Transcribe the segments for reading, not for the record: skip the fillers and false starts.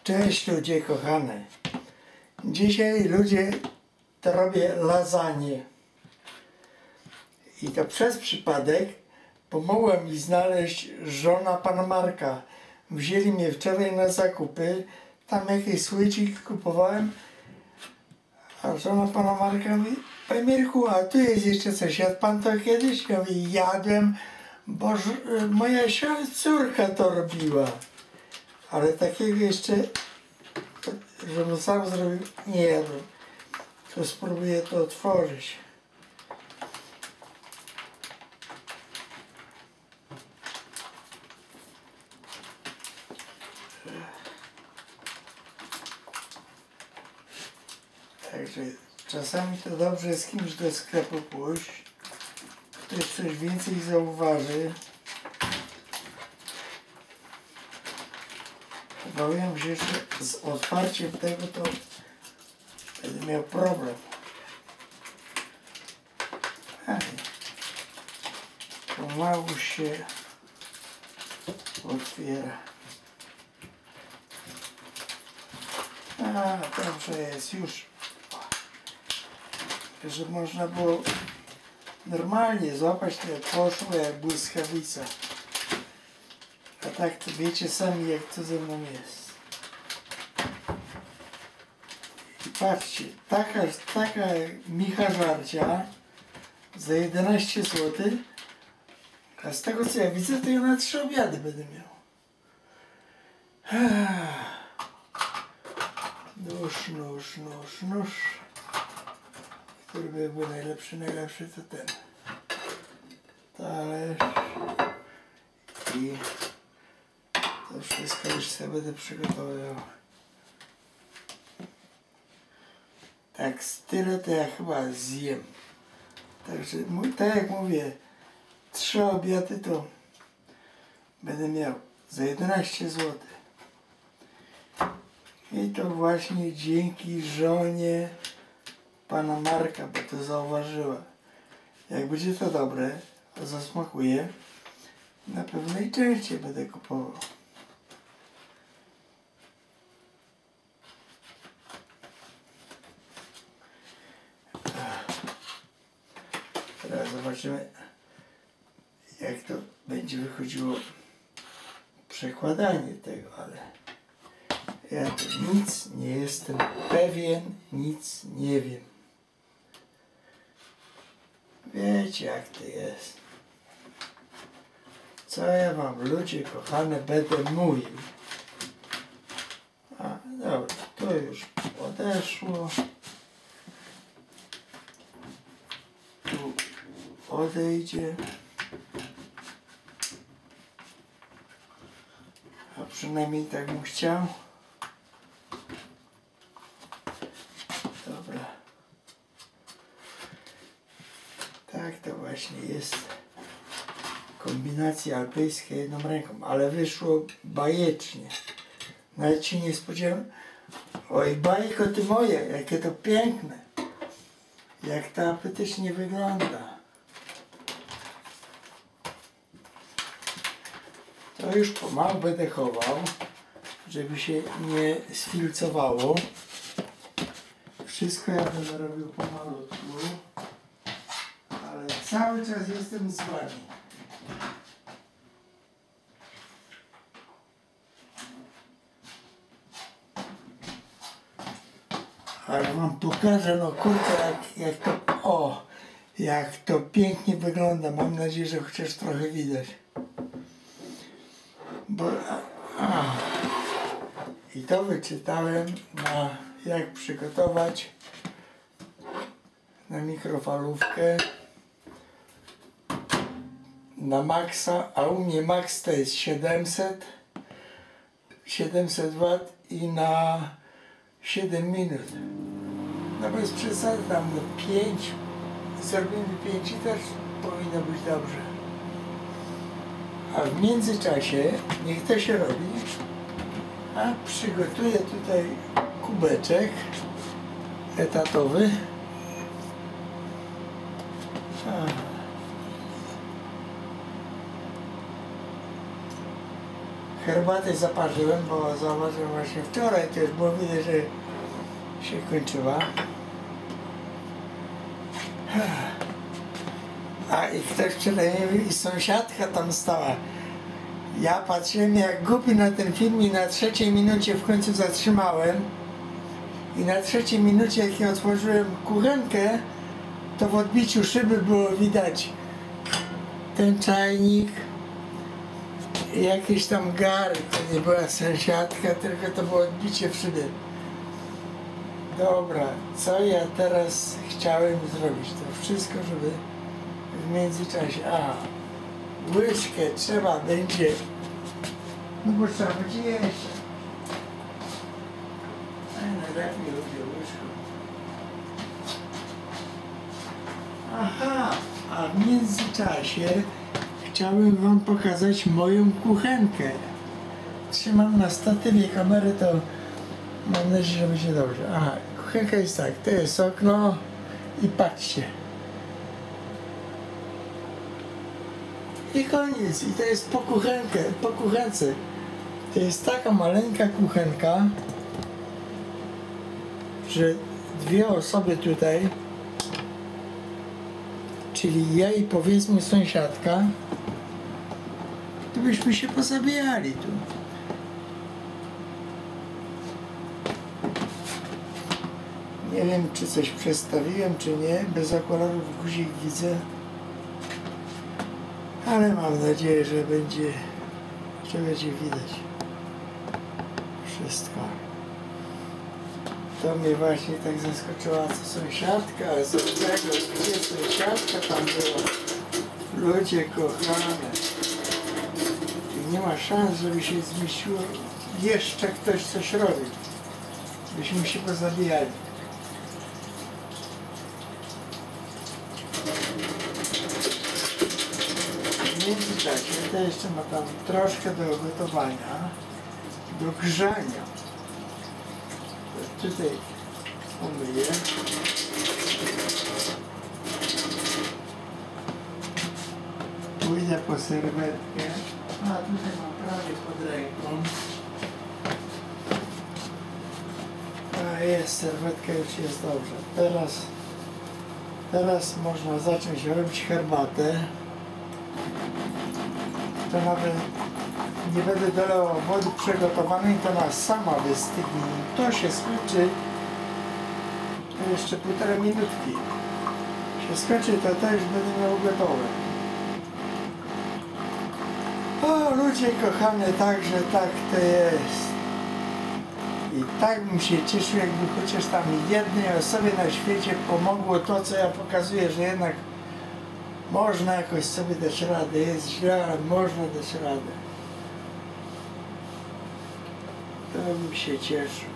Cześć ludzie kochane. Dzisiaj ludzie to robię lasagne. I to przez przypadek pomogła mi znaleźć żona pana Marka. Wzięli mnie wczoraj na zakupy. Tam jakieś słoiciki kupowałem. A żona pana Marka mówi: panie Mirku, a tu jest jeszcze coś. Jadł pan to kiedyś? Ja mówię: jadłem, bo moja córka to robiła. Ale takiego jeszcze, żebym sam zrobił, nie jadłem. To spróbuję to otworzyć. Także czasami to dobrze z kimś do sklepu pójść. Ktoś coś więcej zauważy. Obawiam się, że z otwarciem tego to będę miał problem. Pomału się otwiera. A, dobrze jest już. Że można było normalnie złapać, to jak poszło jak błyskawica. A tak to wiecie sami, jak to ze mną jest. I patrzcie, taka micha żarcia za 11 zł, a z tego co ja widzę, to ja na 3 obiady będę miał. Nóż. Który by był najlepszy to ten. Talerz. I to wszystko już sobie będę przygotowywał. Tak z tyle to ja chyba zjem. Także tak jak mówię, 3 obiady to będę miał za 11 zł. I to właśnie dzięki żonie pana Marka, bo to zauważyła. Jak będzie to dobre, a zasmakuje, na pewno i częściej będę kupował. Teraz zobaczymy, jak to będzie wychodziło przekładanie tego, ale ja tu nic nie jestem pewien, nic nie wiem. Wiecie, jak to jest. Co ja wam, ludzie kochane, będę mówił. A, dobra, to już odeszło. Tu odejdzie. A przynajmniej tak bym chciał. Dobra. Tak to właśnie jest. Kombinacja alpejska jedną ręką, ale wyszło bajecznie. Nawet się nie spodziewałem. Oj, bajko ty moje, jakie to piękne. Jak to apetycznie wygląda. To już pomału będę chował, żeby się nie sfilcowało. Wszystko ja będę robił pomalutku, ale cały czas jestem z wami. Ale wam pokażę, no kurczę, jak to pięknie wygląda. Mam nadzieję, że chociaż trochę widać. I to wyczytałem jak przygotować na mikrofalówkę na maksa, a u mnie max to jest 700 W i na 7 minut. No bez przesady, tam 5, zrobimy 5 i też powinno być dobrze. A w międzyczasie, niech to się robi, a przygotuję tutaj kubeczek etatowy. Herbatę zaparzyłem, bo zauważyłem właśnie wczoraj, to już było widać, że się kończyła. A i ktoś wczoraj mówił, i sąsiadka tam stała. Ja patrzyłem jak głupi na ten film i na 3. minucie w końcu zatrzymałem. I na 3. minucie, jak ja otworzyłem kuchenkę, to w odbiciu szyby było widać ten czajnik, jakieś tam gary. To nie była sąsiadka, tylko to było odbicie w szybie. Dobra, co ja teraz chciałem zrobić? To wszystko, żeby w międzyczasie... Aha, łyżkę trzeba będzie... No bo trzeba będzie jeszcze. Najlepiej lubię łyżką. Aha, a w międzyczasie chciałbym wam pokazać moją kuchenkę. Trzymam na statywie kamerę, to mam nadzieję, że będzie dobrze. Aha, kuchenka jest tak, to jest okno i patrzcie. I koniec. I to jest po kuchence. To jest taka maleńka kuchenka, że 2 osoby tutaj, czyli ja i powiedzmy sąsiadka, to byśmy się pozabijali tu. Nie wiem, czy coś przestawiłem, czy nie. Bez okularów guzik widzę. Ale mam nadzieję, że będzie widać wszystko. To mnie właśnie tak zaskoczyła sąsiadka, a z tego, gdzie sąsiadka tam była. Ludzie kochane. I nie ma szans, żeby się zmieściło. Jeszcze ktoś coś robi. Byśmy się pozabijali. W międzyczasie to jeszcze ma tam troszkę do gotowania, do grzania. Tutaj umyję. Pójdę po serwetkę. A tutaj mam prawie pod ręką. A jest, serwetka już jest dobrze. Teraz można zacząć robić herbatę. To nawet nie będę dolał wody przygotowanej, to ona sama wystygnie. To się skończy, to jeszcze 1,5 minutki. Się skończy, to już będę miał gotowe. O, ludzie kochane, także tak to jest. I tak bym się cieszył, jakby chociaż tam jednej osobie na świecie pomogło to, co ja pokazuję, że jednak można jakoś sobie dać radę. Jest źle, ale można dać radę. To bym się cieszył.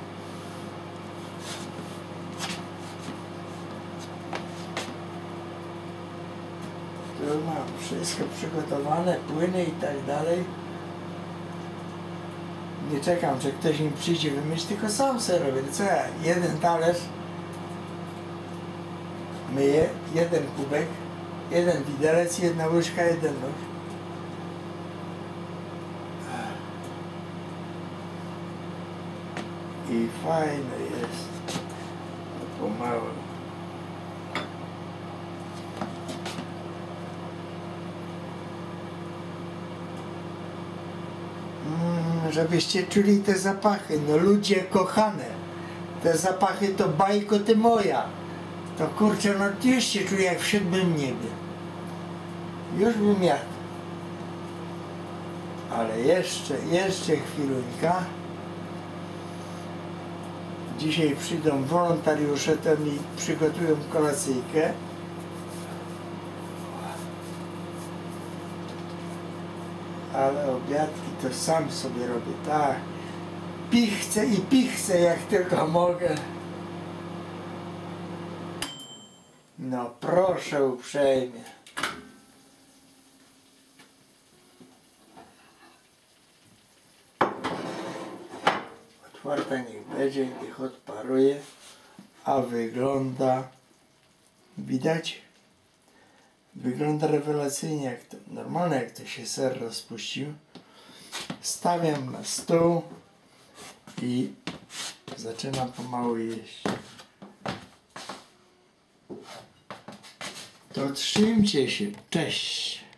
Tu mam wszystko przygotowane, płyny i tak dalej. Nie czekam, że ktoś mi przyjdzie wymyślić, tylko sam sobie robię. Co ja? 1 talerz myję, 1 kubek, 1 widelec, 1 łyżka, 1 nóż. I fajne jest. Pomału. Żebyście czuli te zapachy. No ludzie kochane. Te zapachy to bajko ty moja. To kurczę, no już się czuję jak w 7. niebie. Już bym jadł. Ale jeszcze chwilunka. Dzisiaj przyjdą wolontariusze, to mi przygotują kolacyjkę. Ale obiadki to sam sobie robię, tak. Pichcę i pichcę jak tylko mogę. No proszę uprzejmie. Otwarta niech będzie, niech odparuje. A wygląda, widać? Wygląda rewelacyjnie, jak to normalne, jak to się ser rozpuścił. stawiam na stół i zaczynam pomału jeść. To trzymcie się, cześć!